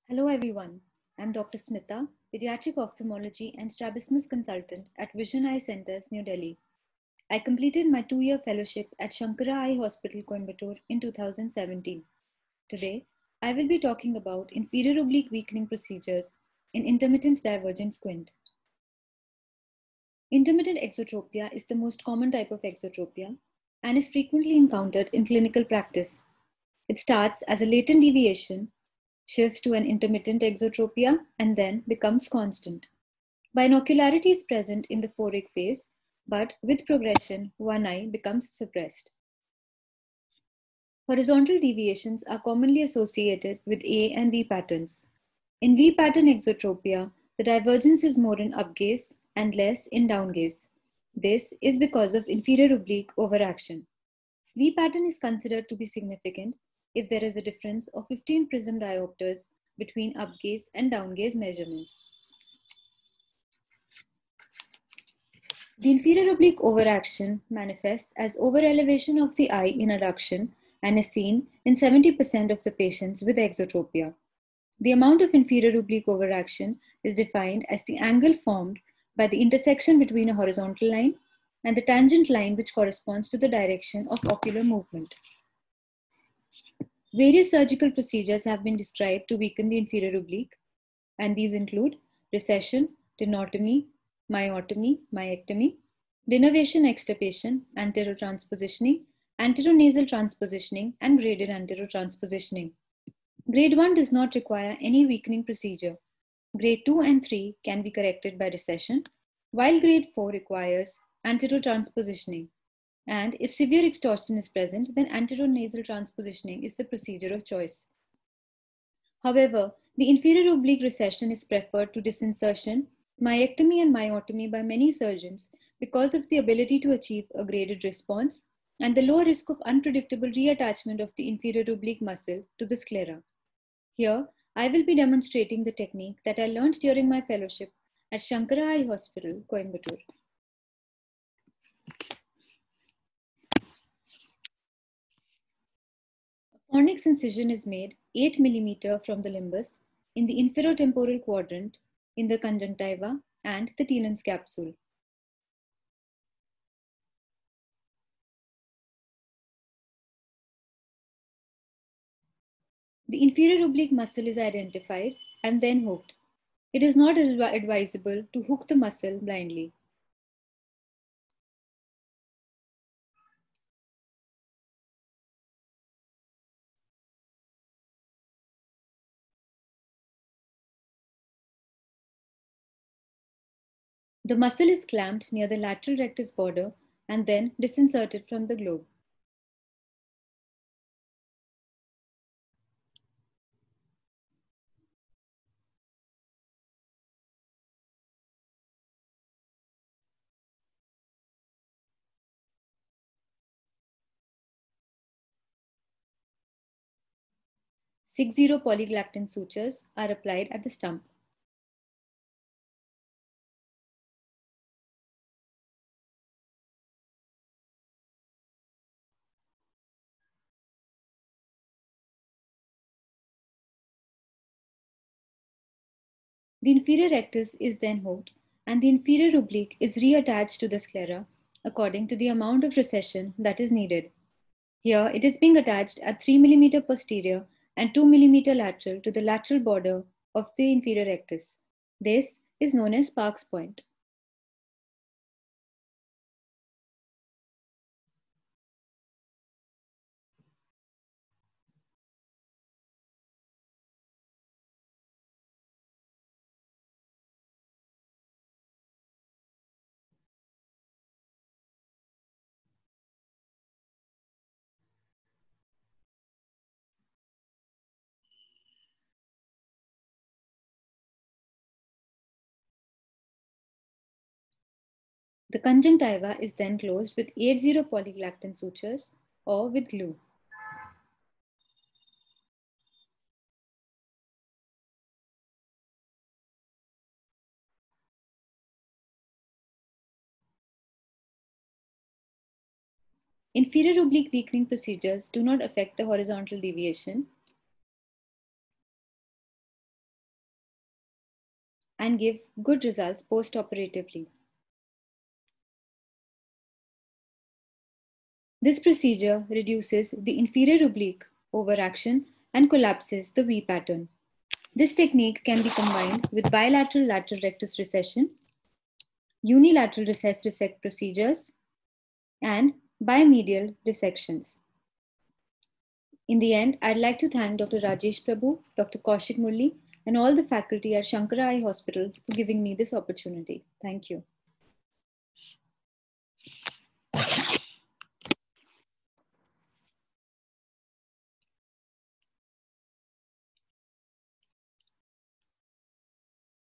Hello everyone, I'm Dr. Smita, Pediatric Ophthalmology and Strabismus Consultant at Vision Eye Centers, New Delhi. I completed my 2-year fellowship at Shankara Eye Hospital, Coimbatore in 2017. Today, I will be talking about inferior oblique weakening procedures in intermittent divergent squint. Intermittent exotropia is the most common type of exotropia and is frequently encountered in clinical practice. It starts as a latent deviation, shifts to an intermittent exotropia, and then becomes constant. Binocularity is present in the phoric phase, but with progression, one eye becomes suppressed. Horizontal deviations are commonly associated with A and V patterns. In V pattern exotropia, the divergence is more in upgaze and less in downgaze. This is because of inferior oblique overaction. V pattern is considered to be significant if there is a difference of 15 prism diopters between upgaze and downgaze measurements. The inferior oblique overaction manifests as overelevation of the eye in adduction and is seen in 70% of the patients with exotropia. The amount of inferior oblique overaction is defined as the angle formed by the intersection between a horizontal line and the tangent line which corresponds to the direction of ocular movement. Various surgical procedures have been described to weaken the inferior oblique, and these include recession, tenotomy, myotomy, myectomy, denervation extirpation, anterotranspositioning, anteronasal transpositioning, and graded anterotranspositioning. Grade 1 does not require any weakening procedure. Grade 2 and 3 can be corrected by recession, while grade 4 requires anterotranspositioning. And if severe extortion is present, then anteronasal transpositioning is the procedure of choice. However, the inferior oblique recession is preferred to disinsertion, myectomy, and myotomy by many surgeons because of the ability to achieve a graded response and the low risk of unpredictable reattachment of the inferior oblique muscle to the sclera. Here, I will be demonstrating the technique that I learned during my fellowship at Shankara Eye Hospital, Coimbatore. A fornix incision is made 8 mm from the limbus in the inferotemporal quadrant, in the conjunctiva, and the Tenon's capsule. The inferior oblique muscle is identified and then hooked. It is not advisable to hook the muscle blindly. The muscle is clamped near the lateral rectus border and then disinserted from the globe. Six-zero polyglactin sutures are applied at the stump. The inferior rectus is then hooked and the inferior oblique is reattached to the sclera according to the amount of recession that is needed. Here, it is being attached at 3 mm posterior and 2 mm lateral to the lateral border of the inferior rectus. This is known as Parkes point. The conjunctiva is then closed with 8-0 polyglactin sutures or with glue. Inferior oblique weakening procedures do not affect the horizontal deviation. and give good results post-operatively. This procedure reduces the inferior oblique overaction and collapses the V pattern. This technique can be combined with bilateral lateral rectus recession, unilateral recess resect procedures, and bimedial dissections. In the end, I'd like to thank Dr. Rajesh Prabhu, Dr. Kaushik Murli, and all the faculty at Shankara Eye Hospital for giving me this opportunity. Thank you.